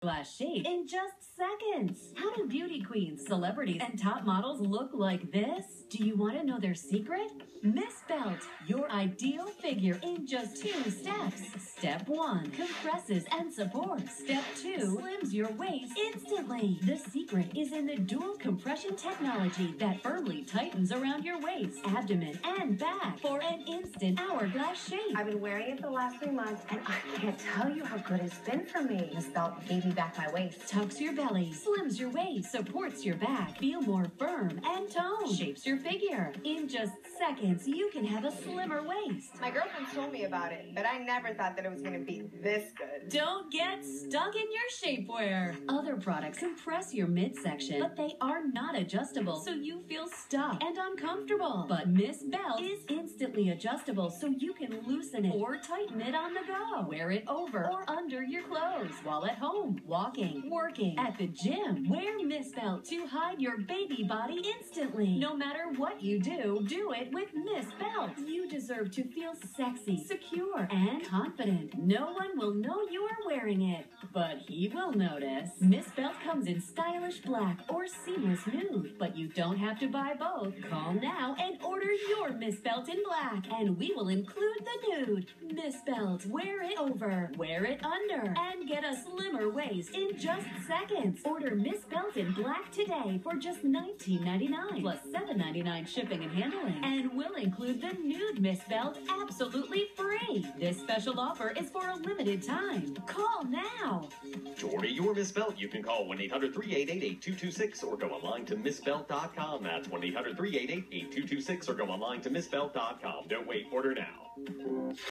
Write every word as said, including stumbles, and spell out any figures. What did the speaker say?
hourglass shape in just seconds. How do beauty queens, celebrities, and top models look like this? Do you want to know their secret? Miss Belt, your ideal figure in just two steps. Step one, compresses and supports. Step two, slims your waist instantly. The secret is in the dual compression technology that firmly tightens around your waist, abdomen, and back for an instant hourglass shape. I've been wearing it the last three months, and I can't tell you how good it's been for me. Miss Belt gave me back my waist. Tucks your belly, slims your waist, supports your back, feel more firm and toned, shapes your figure. In just seconds, you can have a slimmer waist. My girlfriend told me about it, but I never thought that it was going to be this good. Don't get stuck in your shapewear. Other products compress your midsection, but they are not adjustable, so you feel stuck and uncomfortable. But Miss Belt is instantly adjustable, so you can loosen it or tighten it on the go. Wear it over or under your clothes while at home, walking, working, at the gym. Wear Miss Belt to hide your baby body instantly. No matter what you do, do it with Miss Belt. You deserve to feel sexy, secure, and confident. No one will know you are wearing it, but he will notice. Miss Belt comes in stylish black or seamless nude, but you don't have to buy both. Call now and order your Miss Belt in black, and we will include the nude. Miss Belt, wear it over, wear it under, and get a slimmer waist in just seconds. Order Miss Belt in black today for just nineteen ninety-nine plus seven ninety-nine shipping and handling, and we'll include the nude Miss Belt absolutely free. This special offer is for a limited time. Call now. To order your Miss Belt, you can call one eight hundred, three eight eight, eight two two six or go online to miss belt dot com. That's one eight hundred, three eight eight, eight two two six or go online to miss belt dot com. Don't wait, order now.